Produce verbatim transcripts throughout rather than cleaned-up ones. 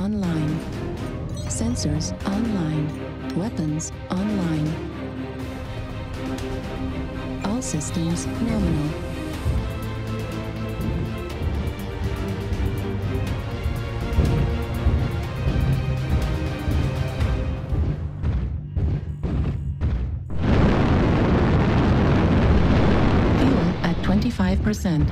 online. Sensors online. Weapons online. All systems nominal. Fuel at twenty-five percent.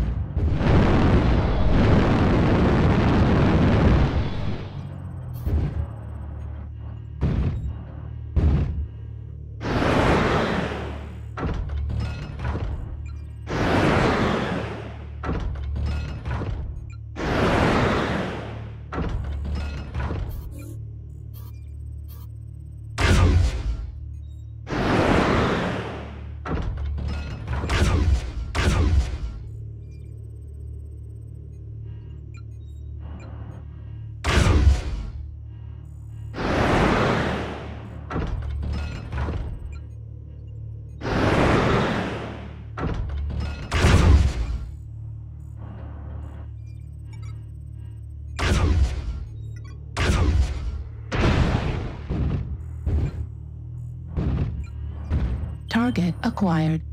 Target acquired.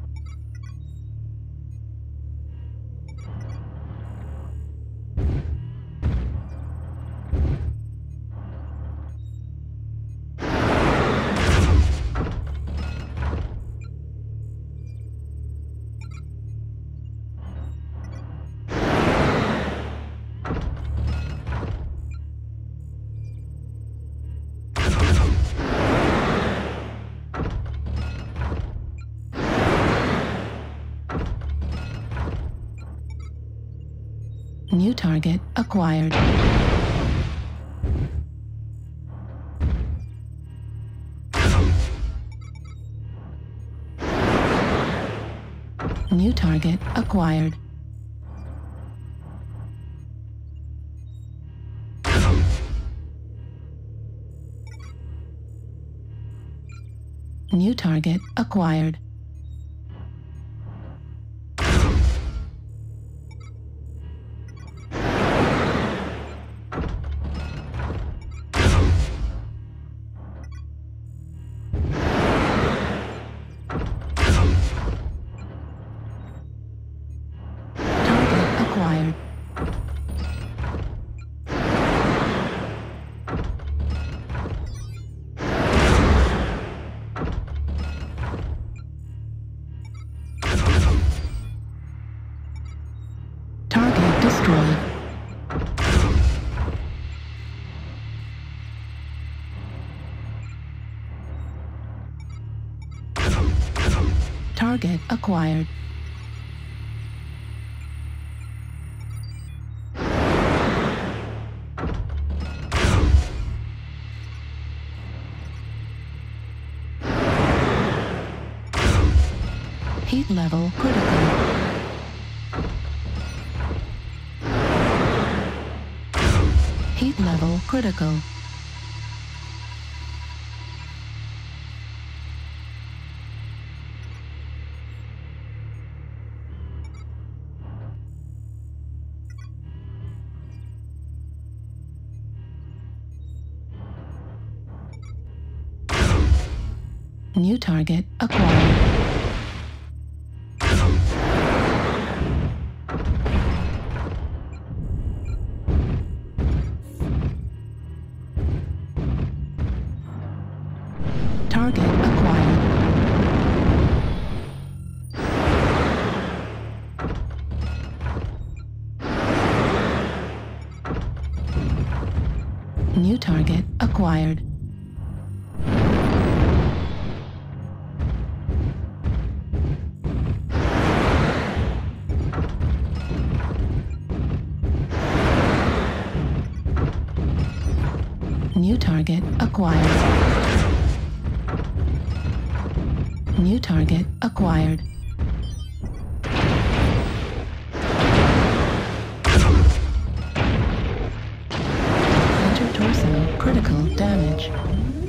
New target acquired. New target acquired. New target acquired. Acquired. Target destroyed. Target acquired. Heat level critical. Heat level critical. New target acquired. Target acquired. New target acquired. New target acquired. New target acquired. Center torso critical damage.